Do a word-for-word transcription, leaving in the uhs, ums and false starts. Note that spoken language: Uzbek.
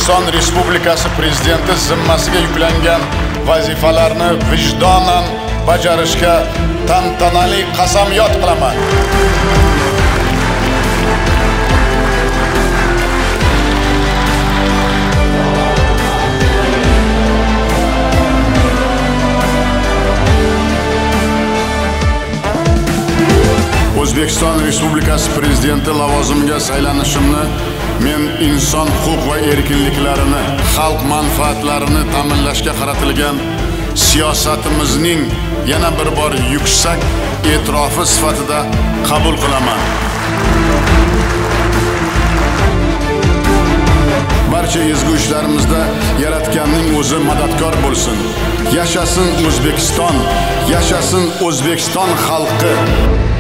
O'zbekiston Respublikasi Prezidenti zimmasiga yuklangan vazifalarni vijdonan bajarishga tantanali qasamyod qilaman. O'zbekiston Respublikasi Prezidenti lavozimiga saylanishimni men inson huquq va erkinliklarini, xalq manfaatlarini ta'minlashga qaratilgan siyosatimizning yana bir bor yuksak e'tirofi sifatida qabul qilaman. Barcha ezgu ishlarimizda Yaratganning o'zi madadkor bo'lsin. Yashasin O'zbekiston, yashasin O'zbekiston xalqi.